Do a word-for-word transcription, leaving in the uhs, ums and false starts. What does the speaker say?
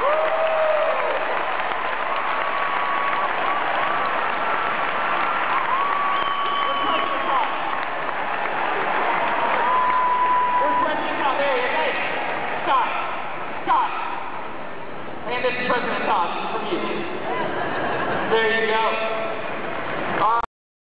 And this is President Todd from you. There you go.